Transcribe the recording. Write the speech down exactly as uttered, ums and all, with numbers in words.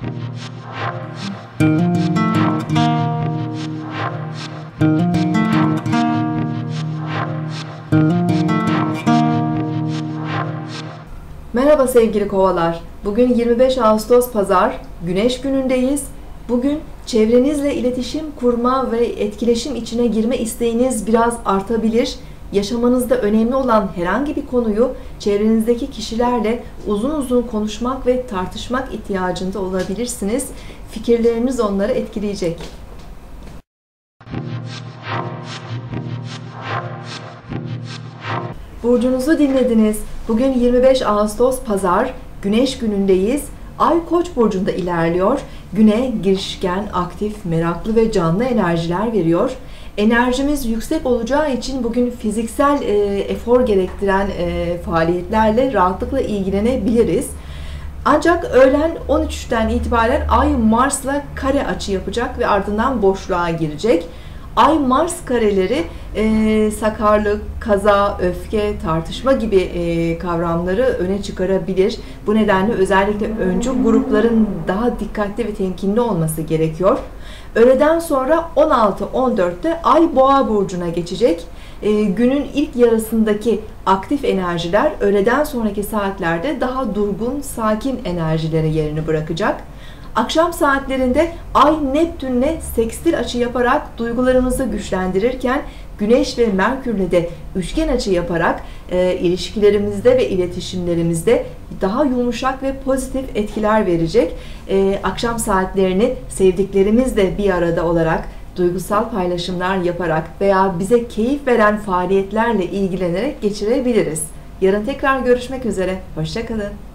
Merhaba sevgili kovalar. Bugün yirmi beş Ağustos Pazar, Güneş günündeyiz. Bugün çevrenizle iletişim kurma ve etkileşim içine girme isteğiniz biraz artabilir. Yaşamanızda önemli olan herhangi bir konuyu çevrenizdeki kişilerle uzun uzun konuşmak ve tartışmak ihtiyacında olabilirsiniz. Fikirleriniz onları etkileyecek. Burcunuzu dinlediniz. Bugün yirmi beş Ağustos Pazar, Güneş günündeyiz. Ay Koç burcunda ilerliyor. Güne girişken, aktif, meraklı ve canlı enerjiler veriyor. Enerjimiz yüksek olacağı için bugün fiziksel e, efor gerektiren e, faaliyetlerle rahatlıkla ilgilenebiliriz. Ancak öğlen on üçten itibaren Ay Mars'la kare açı yapacak ve ardından boşluğa girecek. Ay-Mars kareleri e, sakarlık, kaza, öfke, tartışma gibi e, kavramları öne çıkarabilir. Bu nedenle özellikle öncü grupların daha dikkatli ve temkinli olması gerekiyor. Öğleden sonra on altı on dörtte Ay Boğa burcuna geçecek. E, günün ilk yarısındaki aktif enerjiler öğleden sonraki saatlerde daha durgun, sakin enerjilere yerini bırakacak. Akşam saatlerinde Ay Neptün'le sekstil açı yaparak duygularımızı güçlendirirken Güneş ve Merkür'le de üçgen açı yaparak e, ilişkilerimizde ve iletişimlerimizde daha yumuşak ve pozitif etkiler verecek. E, akşam saatlerini sevdiklerimizle bir arada olarak duygusal paylaşımlar yaparak veya bize keyif veren faaliyetlerle ilgilenerek geçirebiliriz. Yarın tekrar görüşmek üzere. Hoşça kalın.